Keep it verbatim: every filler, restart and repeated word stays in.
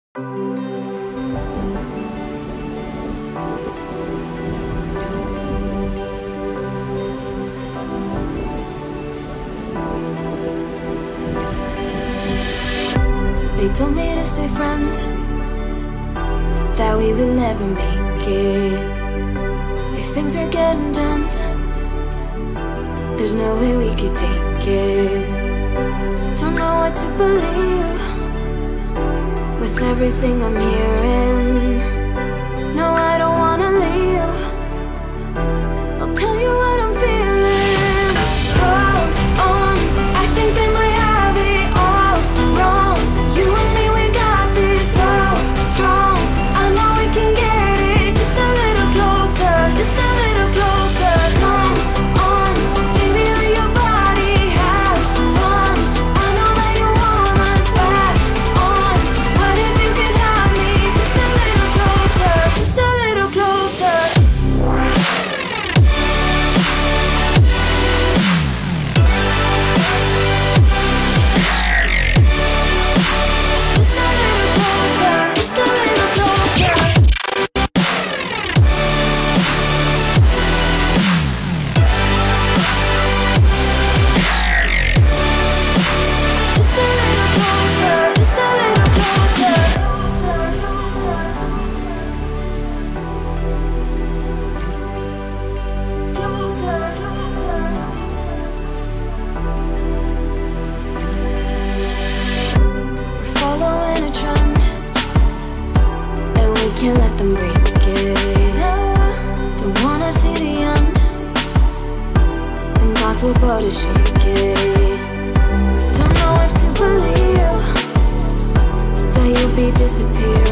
They told me to stay friends, that we would never make it. If things were getting tense, there's no way we could take it. Don't know what to believe with everything I'm hearing. No, I don't wanna leave. I'll tell you what I'm feeling. Hold on, I think they might have it all wrong. You and me, we got this so strong. I know we can get it just a little closer, just a little closer. Come on, baby, let your body have fun. I know that you want us back on. What if you could have me just a little closer, just a little closer? Just a little closer, just a little closer. Just a little closer, just a little closer. Closer, closer. We're following a trend, and we can't let them break it. Don't wanna see the end, impossible to shake it. Don't know if to believe that you'll be disappearing.